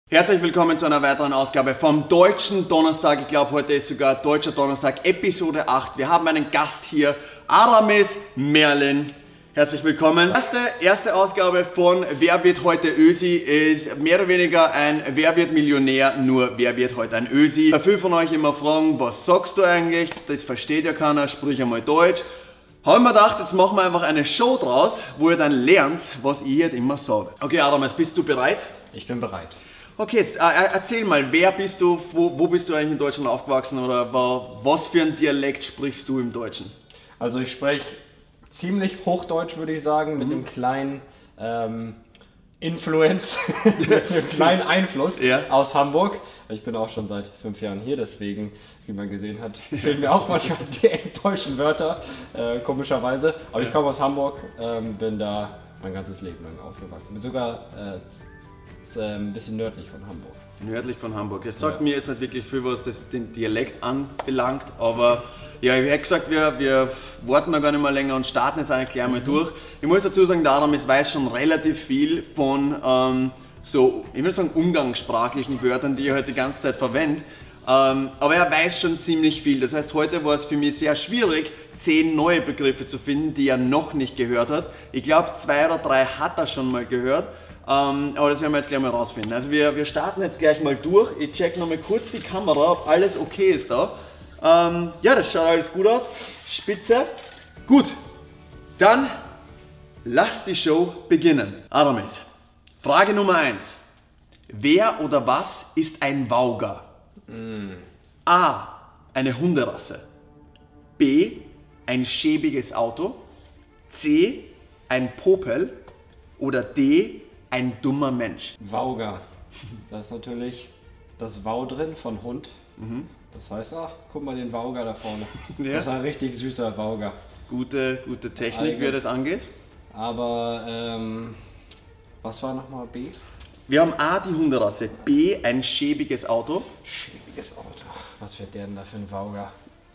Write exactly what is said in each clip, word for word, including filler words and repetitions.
Herzlich willkommen zu einer weiteren Ausgabe vom Deutschen Donnerstag. Ich glaube, heute ist sogar Deutscher Donnerstag, Episode acht. Wir haben einen Gast hier, Aramis Merlin. Herzlich willkommen. Erste, erste Ausgabe von Wer wird heute Ösi ist mehr oder weniger ein Wer wird Millionär, nur wer wird heute ein Ösi. Viele von euch immer fragen, was sagst du eigentlich? Das versteht ja keiner, sprich einmal Deutsch. Haben wir gedacht, jetzt machen wir einfach eine Show draus, wo ihr dann lernt, was ich jetzt immer sage. Okay, Aramis, bist du bereit? Ich bin bereit. Okay, erzähl mal, wer bist du, wo, wo bist du eigentlich in Deutschland aufgewachsen oder was für ein Dialekt sprichst du im Deutschen? Also ich spreche ziemlich Hochdeutsch, würde ich sagen, mit mhm. einem kleinen ähm, Influence, mit einem kleinen Einfluss ja. aus Hamburg. Ich bin auch schon seit fünf Jahren hier, deswegen, wie man gesehen hat, fehlen mir auch manchmal die deutschen Wörter, äh, komischerweise. Aber ja. ich komme aus Hamburg, ähm, bin da mein ganzes Leben lang aufgewachsen. Bin sogar äh, ein bisschen nördlich von Hamburg. Nördlich von Hamburg. Das sagt ja. mir jetzt nicht wirklich viel, was das den Dialekt anbelangt, aber ja, ich hätte gesagt, wir, wir warten da gar nicht mehr länger und starten jetzt eigentlich gleich mal mhm. durch. Ich muss dazu sagen, der Aramis weiß schon relativ viel von ähm, so, ich würde sagen, umgangssprachlichen Wörtern, die er halt die ganze Zeit verwendet. Ähm, aber er weiß schon ziemlich viel. Das heißt, heute war es für mich sehr schwierig, zehn neue Begriffe zu finden, die er noch nicht gehört hat. Ich glaube, zwei oder drei hat er schon mal gehört. Um, aber das werden wir jetzt gleich mal rausfinden. Also wir, wir starten jetzt gleich mal durch. Ich check noch mal kurz die Kamera, ob alles okay ist da. Um, ja, das schaut alles gut aus. Spitze. Gut, dann lass die Show beginnen. Aramis, Frage Nummer eins. Wer oder was ist ein Vauger? Mm. A. Eine Hunderasse. B. Ein schäbiges Auto. C. Ein Popel. Oder D. Ein dummer Mensch. Vauger. Da ist natürlich das Vau drin von Hund. Mhm. Das heißt, ach, guck mal den Vauger da vorne. Ja. Das ist ein richtig süßer Vauger. Gute, gute Technik, Eigen. Wie das angeht. Aber, ähm, was war nochmal B? Wir haben A, die Hunderasse, B, ein schäbiges Auto. Schäbiges Auto. Was wird der denn da für ein Vauger?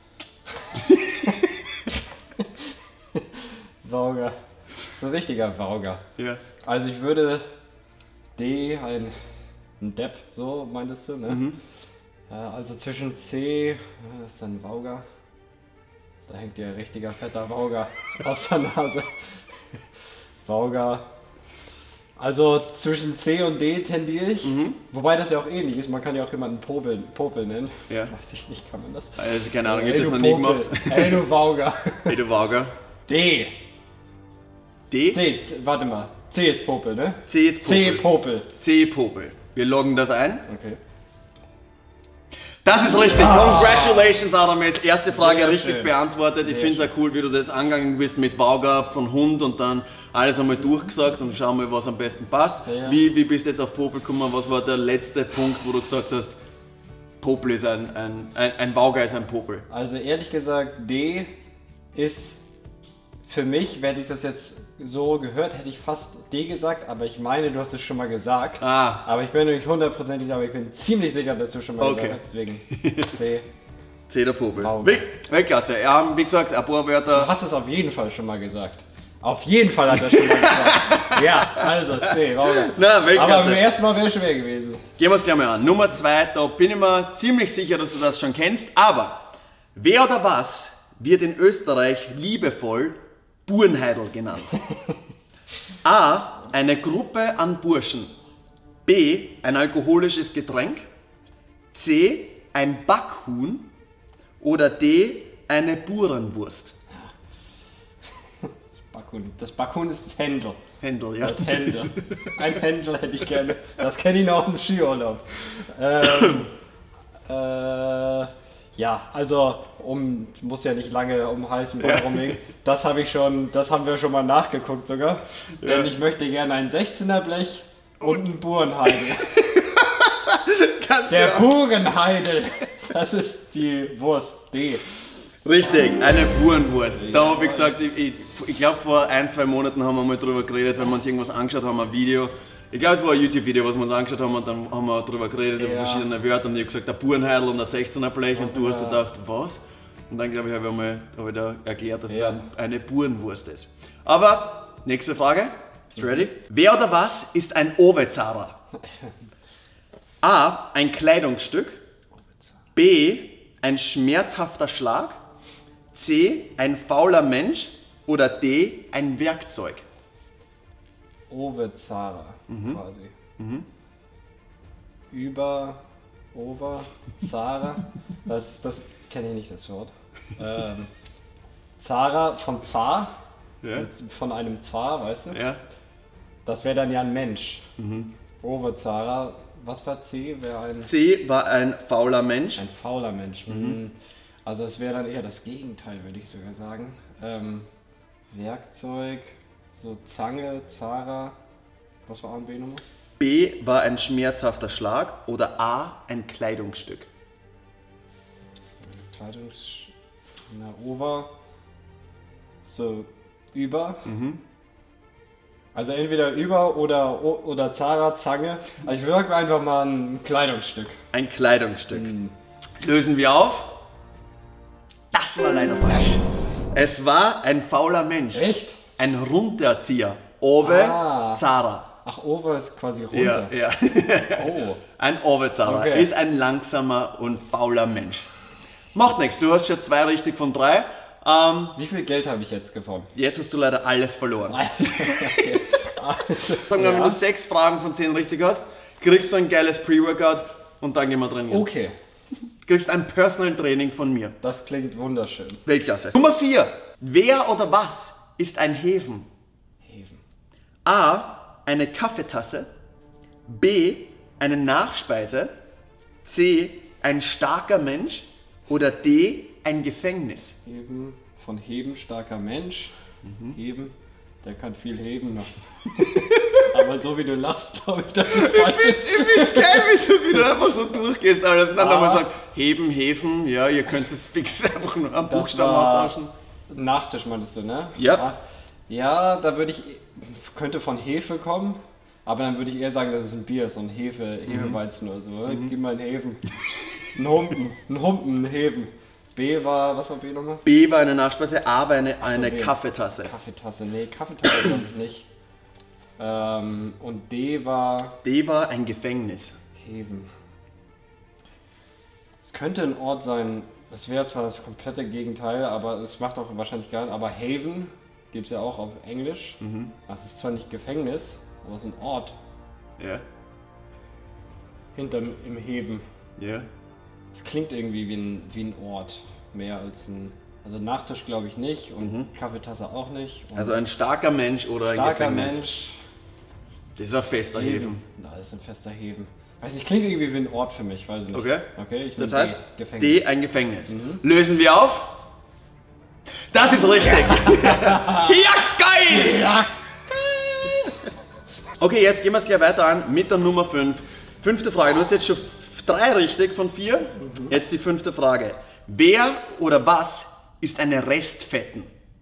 Vauger. So ein richtiger Vauger. Ja. Also ich würde D, ein, ein Depp, so meintest du, ne? Mhm. Also zwischen C, das ist ein Vauger. Da hängt ja ein richtiger fetter Vauger aus der Nase. Vauger. Also zwischen C und D tendiere ich. Mhm. Wobei das ja auch ähnlich ist. Man kann ja auch jemanden Popel, Popel nennen. Ja. Weiß ich nicht, kann man das? Also keine Ahnung, ich habe das noch nie gemacht. Ey du Vauger. Ey du Vauger. D. D? D, warte mal. C ist Popel, ne? C ist Popel. C Popel. C Popel. Wir loggen das ein. Okay. Das ist richtig. Ah. Congratulations, Aramis. Erste Frage Sehr richtig schön. beantwortet. Ich finde es auch cool, wie du das angegangen bist mit Vauger von Hund und dann alles einmal durchgesagt und schauen wir, was am besten passt. Ja, ja. Wie, wie bist du jetzt auf Popel gekommen? Was war der letzte Punkt, wo du gesagt hast, Popel ist ein, ein, ein, ein Vauger ist ein Popel? Also ehrlich gesagt, D ist für mich, wenn ich das jetzt so gehört, hätte ich fast D gesagt, aber ich meine, du hast es schon mal gesagt. Ah. Aber ich bin nämlich hundertprozentig, aber ich bin ziemlich sicher, dass du schon mal okay. gesagt hast, deswegen C. C der Popel. Weltklasse. Ja, wie gesagt, ein paar Wörter. Du hast es auf jeden Fall schon mal gesagt. Auf jeden Fall hat er schon mal gesagt. Ja, also C, Vauger. Na, aber beim ersten Mal wäre schwer gewesen. Gehen wir es gleich mal an. Nummer zwei, da bin ich mir ziemlich sicher, dass du das schon kennst, aber wer oder was wird in Österreich liebevoll Burenheidl genannt? A. Eine Gruppe an Burschen. B. Ein alkoholisches Getränk. C. Ein Backhuhn. Oder D. Eine Burenwurst. Das Backhuhn, das Backhuhn ist das Händel. Händel, ja. Das Händel. Ein Händel hätte ich gerne. Das kenne ich noch aus dem Skiurlaub. Ähm, äh... Ja, also um muss ja nicht lange um heißen Brei rumliegen. Das habe ich schon, das haben wir schon mal nachgeguckt sogar. Ja. Denn ich möchte gerne ein sechzehner Blech und einen Burenheidel. Der genau. Burenheidel, das ist die Wurst D. Richtig, eine Burenwurst. Da habe ich gesagt, ich, ich, ich glaube vor ein, zwei Monaten haben wir mal drüber geredet, wenn wir uns irgendwas angeschaut haben, ein Video. Ich glaube, es war ein YouTube-Video, was wir uns angeschaut haben und dann haben wir darüber geredet, ja. über verschiedene Wörter und ich habe gesagt, ein Burenheidel und ein sechzehner Blech und du hast ja. gedacht, was? Und dann glaube ich, habe ich, einmal, habe ich da erklärt, dass ja. es eine Burenwurst ist. Aber, nächste Frage, bist du ready? Mhm. Wer oder was ist ein Ovezara? A. Ein Kleidungsstück. B. Ein schmerzhafter Schlag. C. Ein fauler Mensch. Oder D. Ein Werkzeug. Ovezara Mhm. quasi. Mhm. Über, over, Zara. Das, das kenne ich nicht, das Wort. Ähm, Zara von Zar. Ja. Von einem Zar, weißt du? Ja. Das wäre dann ja ein Mensch. Mhm. Ovezara. Was war C? Wäre ein, C war ein fauler Mensch. ein fauler Mensch. Mhm. Also das wäre dann eher das Gegenteil, würde ich sogar sagen. Ähm, Werkzeug, so Zange, Zara. Was war A und B nochmal? B war ein schmerzhafter Schlag. Oder A. Ein Kleidungsstück. Kleidungs... Na, over. So, über. Mhm. Also entweder über oder, oder Zara, Zange. Also ich würde einfach mal ein Kleidungsstück. Ein Kleidungsstück. Mhm. Lösen wir auf. Das war leider falsch. Es war ein fauler Mensch. Echt? Ein Runterzieher. Ove Ah. Zara. Ach, over ist quasi runter. Ja, ja. Oh. Ein Ove Zara Okay. ist ein langsamer und fauler Mensch. Macht nichts, du hast schon zwei richtig von drei. Ähm, Wie viel Geld habe ich jetzt gewonnen? jetzt hast du leider alles verloren. Okay. Sagen wir, wenn Ja. du sechs Fragen von zehn richtig hast, kriegst du ein geiles Pre-Workout und dann gehen wir trainieren. Okay, Du kriegst ein Personal Training von mir. das klingt wunderschön. Weltklasse. Nummer vier. Wer oder was ist ein Hefen? Heven. A. Eine Kaffeetasse. B. Eine Nachspeise. C. Ein starker Mensch. Oder D. Ein Gefängnis. Heben, von heben, starker Mensch. Heben, der kann viel heben noch. Aber so wie du lachst, glaube ich, dass es falsch ist. Ich find's geil, wie du einfach so durchgehst, alles und dann Ah. nochmal sagst, heben, hefen, ja, ihr könnt es fix einfach nur am Das Buchstaben war austauschen. Nachtisch meintest du, ne? Ja. Ja, da würde ich, könnte von Hefe kommen, aber dann würde ich eher sagen, dass es ein Bier ist, so ein Hefe, Hefeweizen oder so. Oder? Gib mal einen Hefen. Ein Humpen, ein Humpen, ein Hefen. B war, was war B nochmal? B war eine Nachspeise, A war eine, Ach so, eine B. Kaffeetasse. Kaffeetasse, nee, Kaffeetasse glaube ich nicht. Ähm, und D war D war ein Gefängnis. Heven. Es könnte ein Ort sein, das wäre zwar das komplette Gegenteil, aber es macht auch wahrscheinlich gar nicht. Aber Haven gibt es ja auch auf Englisch. Mhm. Das ist zwar nicht Gefängnis, aber es ist ein Ort Ja, hinterm im Haven. ja. Es klingt irgendwie wie ein, wie ein Ort, mehr als ein. Also Nachtisch glaube ich nicht und Mhm. Kaffeetasse auch nicht. Und Also ein starker Mensch oder ein starker Gefängnis. Mensch. Das ist ein fester Hefen. Na, das ist ein fester Haven. Weiß nicht, klingt irgendwie wie ein Ort für mich, weiß ich nicht. Okay. Okay, ich Das nehm heißt, D, Gefängnis. D ein Gefängnis. Lösen wir auf. Das ist richtig. Ja, geil! Ja. Okay, jetzt gehen wir es gleich weiter an mit der Nummer fünf. Fünfte Frage. Du hast jetzt schon f- drei richtig von vier. Jetzt die fünfte Frage. Wer oder was ist eine Restfetten?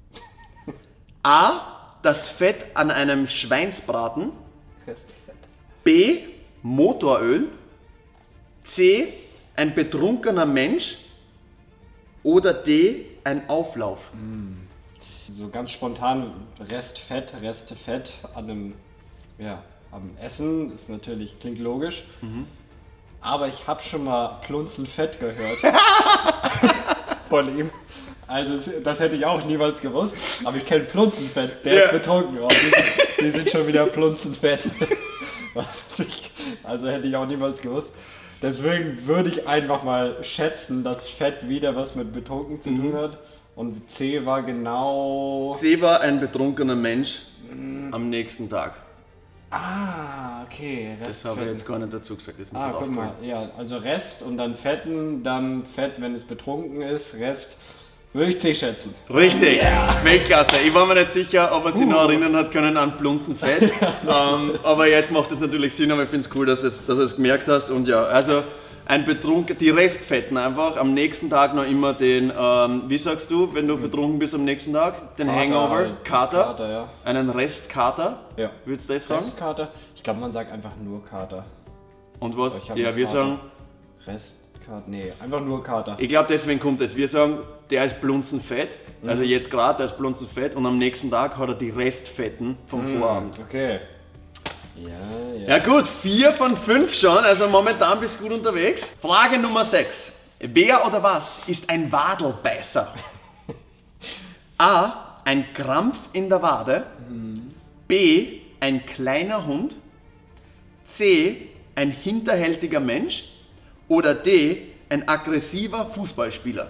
A. Das Fett an einem Schweinsbraten. Restfett. B. Motoröl. C. Ein betrunkener Mensch. Oder D. Ein Auflauf. So ganz spontan Restfett, Restefett an einem, ja, am Essen ist natürlich, klingt logisch. Aber ich habe schon mal Plunzenfett gehört von ihm. Also das hätte ich auch niemals gewusst. Aber ich kenne Plunzenfett, der Ja. ist betrunken. Oh, die, sind- die sind schon wieder Plunzenfett. Was natürlich- Also hätte ich auch niemals gewusst. Deswegen würde ich einfach mal schätzen, dass Fett wieder was mit betrunken zu tun hat. Und C war genau... C war ein betrunkener Mensch am nächsten Tag. Ah, okay. Das habe ich jetzt gar nicht dazu gesagt. Das ist mir Ah, gerade guck mal, aufgefallen. ja, also Rest und dann Fetten, dann Fett, wenn es betrunken ist, Rest würde ich C schätzen. Richtig, Weltklasse. Ich war mir nicht sicher, ob er sich Uh. noch erinnern hat können an Plunzenfett. ähm, aber jetzt macht es natürlich Sinn, aber ich finde es cool, dass du es, dass du es gemerkt hast. Und ja, also ein betrunken, die Restfetten einfach, am nächsten Tag noch immer den, ähm, wie sagst du, wenn du betrunken bist am nächsten Tag? Den Kater Hangover, halt. Kater, Kater, ja. einen Restkater, Ja. würdest du das sagen? Restkater? Ich glaube, man sagt einfach nur Kater. Und was? Ich hab Ja, einen wir Kater. sagen, Restkater, nee, einfach nur Kater. ich glaube deswegen kommt es, wir sagen, der ist Plunzenfett, Mhm. also jetzt gerade, der ist Plunzenfett und am nächsten Tag hat er die Restfetten vom Vorabend. Okay. Ja, ja. Ja gut, vier von fünf schon, also momentan bist du gut unterwegs. Frage Nummer sechs. Wer oder was ist ein Wadelbeißer? A. Ein Krampf in der Wade. B. Ein kleiner Hund. C. Ein hinterhältiger Mensch. Oder D. Ein aggressiver Fußballspieler.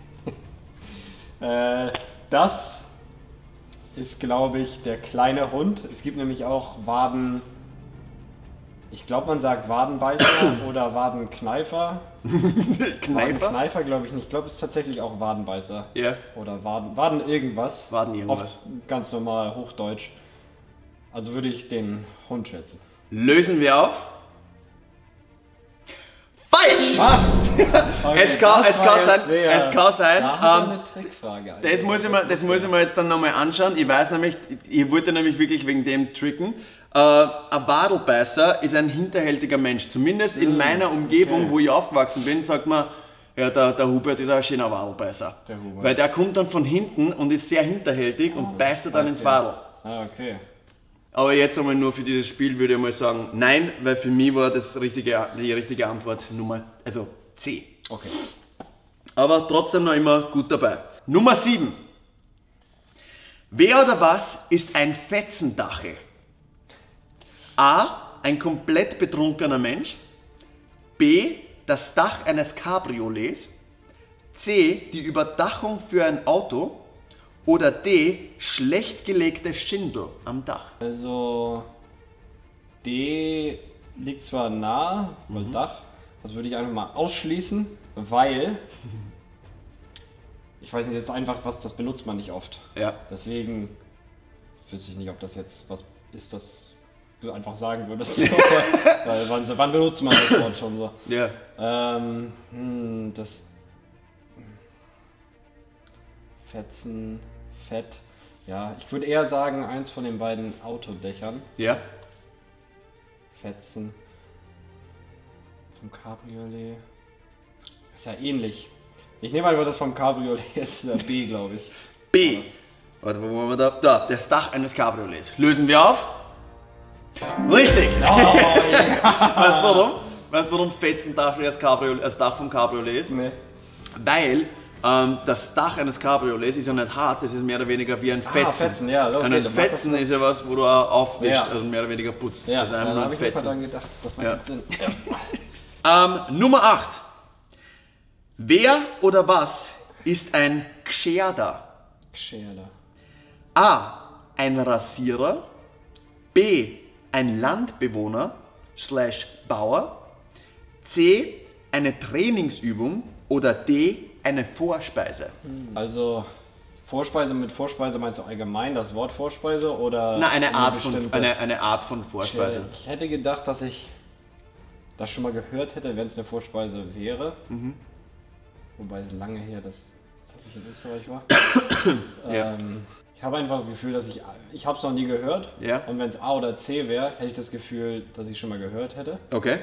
äh, das ist, glaube ich, der kleine Hund. Es gibt nämlich auch Waden... Ich glaube, man sagt Wadenbeißer oder Wadenkneifer. Kneifer? Wadenkneifer glaube ich nicht. Ich glaube, es ist tatsächlich auch Wadenbeißer. Ja. Yeah. Oder Waden, Waden irgendwas. Waden irgendwas. Auf ganz normal Hochdeutsch. Also würde ich den Hund schätzen. Lösen wir auf. Falsch! Was? Okay, es, kann, es, kann sein, sehr, es kann sein. Da hat Ähm, er eine Trickfrage. das, muss ich mir, das muss ich mir jetzt dann nochmal anschauen. Ich weiß nämlich, ich wollte nämlich wirklich wegen dem tricken. Äh, ein Wadelbeißer ist ein hinterhältiger Mensch. Zumindest in meiner Umgebung, okay. wo ich aufgewachsen bin, sagt man, ja, der, der Hubert ist ein schöner Wadelbeißer. Der Hubert. Weil der kommt dann von hinten und ist sehr hinterhältig Oh, und beißt dann ins ja. Wadel. Ah, okay. Aber jetzt einmal nur für dieses Spiel würde ich mal sagen, nein, weil für mich war das richtige, die richtige Antwort Nummer, also C. Okay. Aber trotzdem noch immer gut dabei. Nummer sieben. Wer oder was ist ein Fetzendachel? A. Ein komplett betrunkener Mensch. B. Das Dach eines Cabriolets. C. Die Überdachung für ein Auto. Oder D. Schlecht gelegte Schindel am Dach. Also D liegt zwar nah, weil Dach, das würde ich einfach mal ausschließen, weil ich weiß nicht, das ist einfach was, das benutzt man nicht oft. Ja. Deswegen wüsste ich nicht, ob das jetzt was ist, das du einfach sagen würdest. Weil wann, wann benutzt man das Wort schon so? Ja. Ähm, hm, das Fetzen, Fett. Ja, ich würde eher sagen, eins von den beiden Autodächern. Ja. Fetzen. Vom Cabriolet. Ist ja ähnlich. Ich nehme einfach das vom Cabriolet, jetzt der B, glaube ich. B. Warte, wo waren wir da? Da, das Dach eines Cabriolets. Lösen wir auf. Richtig! Oh, yeah. Weißt du warum? Weißt du warum Fetzendach das, Cabriolet, das Dach vom Cabriolet ist? Nee. Weil ähm, das Dach eines Cabriolets ist ja nicht hart, das ist mehr oder weniger wie ein Fetzen. Ah, Fetzen, ja. Okay, ein Fetzen das ist ja was, wo du auch aufwischst, Ja. also mehr oder weniger putzt. Ja, also da einfach nur habe ein ich mir Fetzen. dran gedacht, das macht Ja. Sinn. Ähm, Nummer acht. Wer oder was ist ein Gscherder? Gscherder. A. Ein Rasierer. B. Ein Landbewohner slash Bauer. C. Eine Trainingsübung. Oder D. Eine Vorspeise. Also Vorspeise mit Vorspeise meinst du allgemein das Wort Vorspeise oder? Na, eine Art, von, bestimmte? eine, eine Art von Vorspeise. Ich hätte gedacht, dass ich das schon mal gehört hätte, wenn es eine Vorspeise wäre. Mhm. Wobei es lange her, dass, dass ich in Österreich war. Ja. ähm, ich habe einfach das Gefühl, dass ich, ich habe es noch nie gehört. Ja. Und wenn es A oder C wäre, hätte ich das Gefühl, dass ich schon mal gehört hätte. Okay.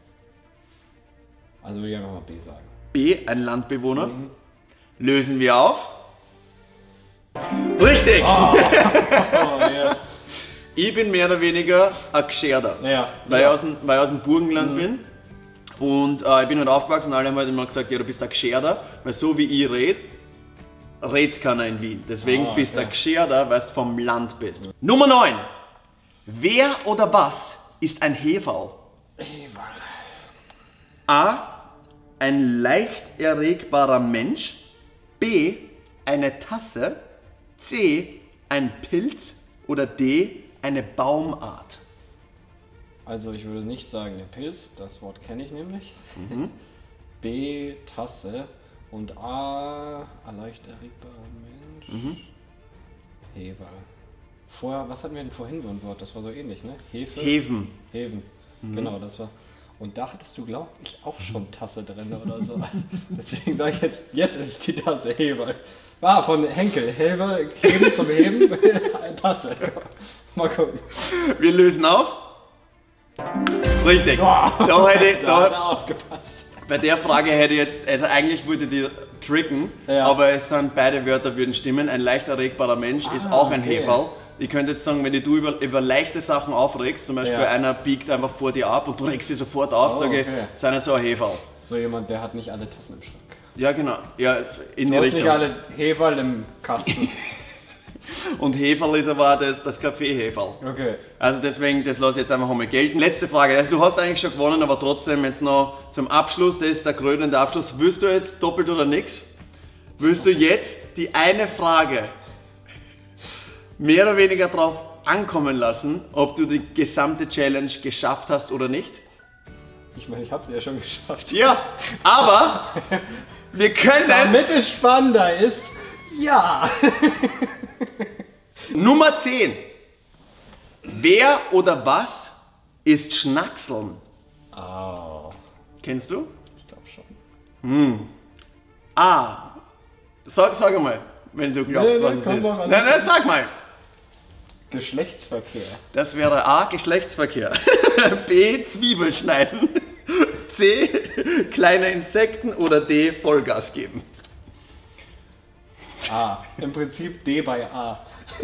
Also würde ich einfach mal B sagen. B. Ein Landbewohner. Mhm. Lösen wir auf. Richtig! Oh, yes. Ich bin mehr oder weniger ein Gscherder. Ja. Weil, ja. Ich aus dem, weil ich aus dem Burgenland bin. Und äh, ich bin halt aufgewachsen und alle haben halt immer gesagt, ja, du bist ein Gscherder, weil so wie ich rede, redet keiner in Wien. Deswegen Ah, okay. bist du ein Gscherder, weil du vom Land bist. Nummer neun. Wer oder was ist ein Heferl? Heferl. A. Ein leicht erregbarer Mensch. B. Eine Tasse. C. Ein Pilz. Oder D. Eine Baumart. Also ich würde nicht sagen der Pilz, das Wort kenne ich nämlich. Mhm. B. Tasse. Und A. Ein leicht erregbarer Mensch. Mhm. Heferl. Vorher, was hatten wir denn vorhin für ein Wort? Das war so ähnlich, ne? Hefe? Heven. Heven. Mhm. Genau, das war. Und da hattest du, glaube ich, auch schon Tasse drin oder so. Deswegen sage ich jetzt, jetzt ist die Tasse Hefe. Ah, von Henkel. Hefe, Heben zum Heben, Tasse. Mal gucken. Wir lösen auf. Richtig. Boah, Da hätte, ich- da hat er da, aufgepasst. bei der Frage hätte ich jetzt, also eigentlich wollte ich die tricken, Ja. aber es sind beide Wörter würden stimmen. Ein leicht erregbarer Mensch ist Ah, auch ein okay. Heferl. ich könnte jetzt sagen, wenn dich du über, über leichte Sachen aufregst, zum Beispiel ja. einer biegt einfach vor dir ab und du regst sie sofort auf, oh, sage ich, okay. sei nicht so ein Heferl. So jemand, der hat nicht alle Tassen im Schrank. Ja, genau. Ja, in du die hast Richtung. nicht alle Heferl im Kasten. Und Heferl ist aber das, das Kaffee-Heferl. Okay. Also deswegen, das lasse ich jetzt einfach einmal gelten. Letzte Frage. Also du hast eigentlich schon gewonnen, aber trotzdem jetzt noch zum Abschluss, das ist der krönende Abschluss. Willst du jetzt doppelt oder nix? Willst du jetzt die eine Frage mehr oder weniger drauf ankommen lassen, ob du die gesamte Challenge geschafft hast oder nicht? Ich meine, ich habe sie ja schon geschafft. Ja, aber wir können... Damit es spannender ist, ja. Nummer zehn. Wer oder was ist Schnackseln? Oh. Kennst du? Ich glaube schon. Hm. A. Sag, sag mal, wenn du glaubst, nee, was es ist. Nein, nein, sag mal. Geschlechtsverkehr. Das wäre A. Geschlechtsverkehr. B. Zwiebel schneiden. C. Kleine Insekten oder D. Vollgas geben. A. Im Prinzip D bei A.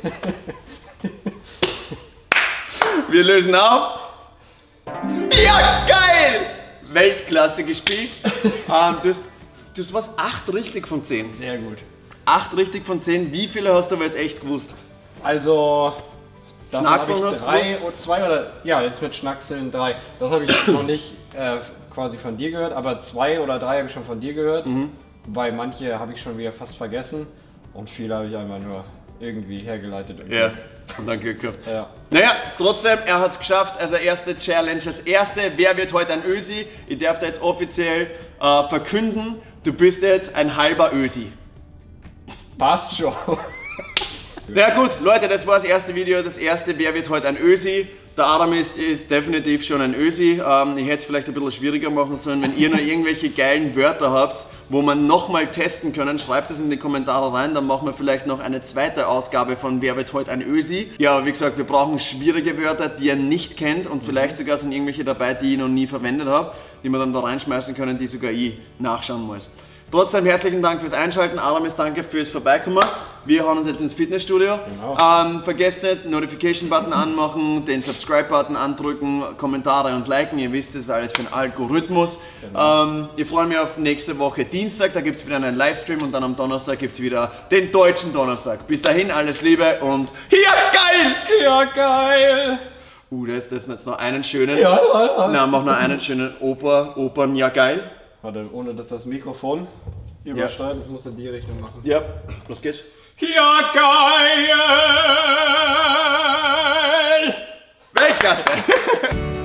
Wir lösen auf. Ja, geil! Weltklasse gespielt. ähm, du, hast, du hast was? acht richtig von zehn. Sehr gut. acht richtig von zehn. Wie viele hast du aber jetzt echt gewusst? Also, Schnackseln hast du drei oder zwei oder ja, jetzt mit Schnackseln drei. Das habe ich noch nicht äh, quasi von dir gehört, aber zwei oder drei habe ich schon von dir gehört. Mhm. Wobei manche habe ich schon wieder fast vergessen und viele habe ich einfach nur irgendwie hergeleitet. Irgendwie. Ja, und dann Glück gehabt. Ja. Naja, trotzdem, er hat es geschafft. Also erste Challenge, das erste, wer wird heute ein Ösi? Ich darf da jetzt offiziell äh, verkünden, du bist jetzt ein halber Ösi. Passt schon. Na ja, gut, Leute, das war das erste Video, das erste, wer wird heute ein Ösi? Der Adam ist, ist definitiv schon ein Ösi. Ähm, ich hätte es vielleicht ein bisschen schwieriger machen sollen, wenn ihr noch irgendwelche geilen Wörter habt, wo man nochmal testen können, schreibt es in die Kommentare rein, dann machen wir vielleicht noch eine zweite Ausgabe von Wer wird heute ein Ösi? Ja, aber wie gesagt, wir brauchen schwierige Wörter, die ihr nicht kennt und vielleicht sogar sind irgendwelche dabei, die ich noch nie verwendet habe, die wir dann da reinschmeißen können, die sogar ich nachschauen muss. Trotzdem herzlichen Dank fürs Einschalten, Aramis, danke fürs Vorbeikommen. Wir hauen uns jetzt ins Fitnessstudio. Genau. Ähm, vergesst nicht, Notification-Button anmachen, den Subscribe-Button andrücken, Kommentare und liken. Ihr wisst, das ist alles für den Algorithmus. Genau. Ähm, ich freue mich auf nächste Woche Dienstag, da gibt es wieder einen Livestream und dann am Donnerstag gibt es wieder den deutschen Donnerstag. Bis dahin, alles Liebe und ja, geil! Ja, geil! Uh, das ist jetzt noch einen schönen. Ja, ja, ja. Na, mach noch einen schönen Oper, Opern, ja, geil. Warte, ohne dass das Mikrofon übersteigt, das muss in die Richtung machen. Ja, los geht's. Ja, geil! Weltklasse!